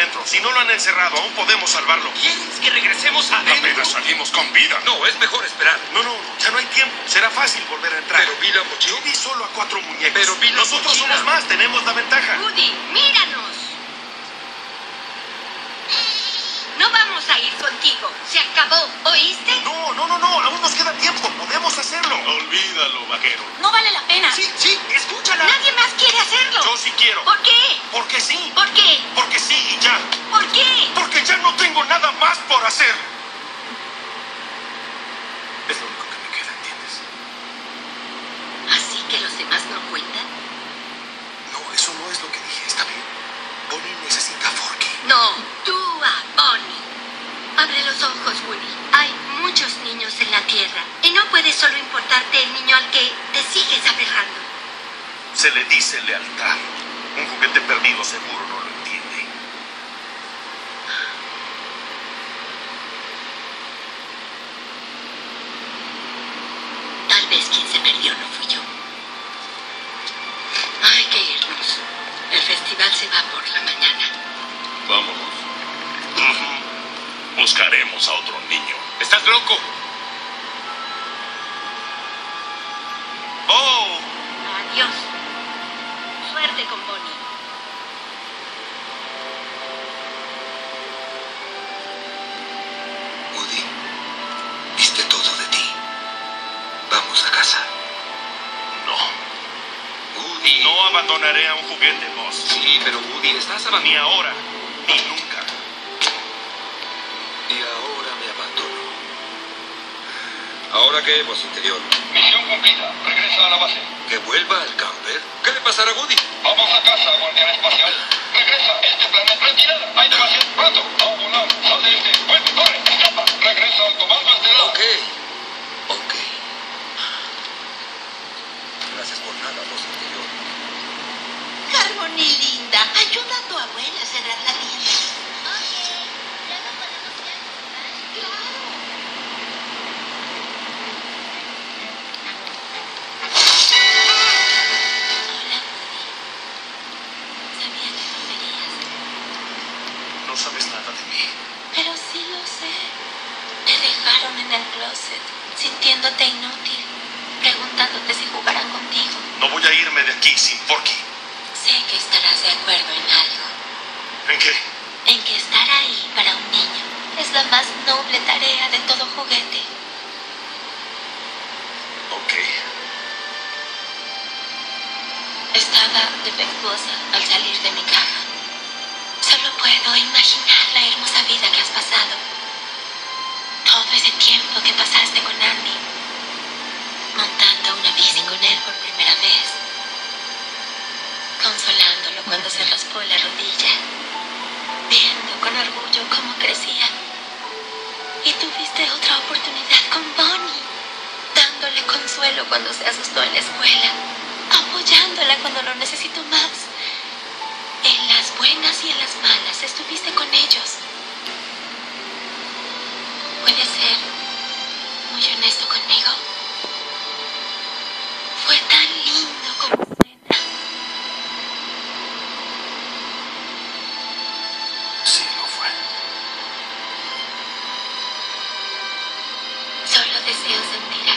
adentro. Si no lo han encerrado, aún podemos salvarlo. ¿Quieres que regresemos adentro? Apenas salimos con vida. No, es mejor esperar. No, ya no hay tiempo. Será fácil volver a entrar. Pero vi la mochila. Yo vi solo a 4 muñecos. Pero vi la Nosotros mochila. somos más, tenemos la ventaja. Woody, míranos. No vamos a ir contigo. Se acabó, ¿oíste? No, aún nos queda tiempo. Podemos hacerlo. Olvídalo, vaquero. No vale la pena. Sí, escúchala. Nadie más quiere hacerlo. Yo sí quiero. ¿Por qué? Porque sí. ¿Por qué? Porque sí y ya. ¿Por qué? Porque ya no tengo nada más por hacer. Es lo único que me queda, ¿entiendes? ¿Así que los demás no cuentan? No, eso no es lo que dije. Está bien. Bonnie necesita a Forky. No, tú a Bonnie. Abre los ojos, Woody. Hay muchos niños en la Tierra. Y no puede solo importarte el niño al que te sigues aferrando. Se le dice lealtad. Un juguete perdido seguro no lo entiende. Tal vez quien se perdió no fui yo. Hay que irnos. El festival se va por la mañana. Vámonos. Buscaremos a otro niño. ¿Estás loco? ¡Oh! Adiós. Suerte con Bonnie. Woody, diste todo de ti. Vamos a casa. No. Woody. No abandonaré a un juguete, boss. Sí, pero Woody, estás Ni abandonado. ahora, ni nunca. Y ahora me abandono. ¿Ahora qué, voz interior? Misión cumplida. Regresa a la base. ¿Que vuelva al camper? ¿Qué le pasará a Woody? Vamos a casa, guardián espacial. Regresa. Este planeta. Retirada. Hay demasiado rato. A volar. Sal de este. Vuelve. Corre. Escapa. Regresa al comando estelar. Ok. Gracias por nada, voz interior. Harmony linda, ayuda a tu abuela a cerrar la tienda. Hola, Woody. Sabía que volverías. No sabes nada de mí. Pero sí lo sé. Te dejaron en el closet, sintiéndote inútil, preguntándote si jugarán contigo. No voy a irme de aquí sin Forky. Sé que estarás de acuerdo en algo. ¿En qué? En que estar ahí para un niño es la más noble tarea de todo juguete. Ok. Estaba defectuosa al salir de mi caja. Solo puedo imaginar la hermosa vida que has pasado. Todo ese tiempo que pasaste con Andy, montando una bici con él por primera vez, consolándolo cuando se raspó la rodilla, viendo con orgullo cómo crecía. Y tuviste otra oportunidad con Bonnie, dándole consuelo cuando se asustó en la escuela, apoyándola cuando lo necesitó más. En las buenas y en las malas estuviste con ellos. ¿Puedes ser muy honesto conmigo? Fue tan lindo como suena. Sí, lo fue. Solo deseo sentir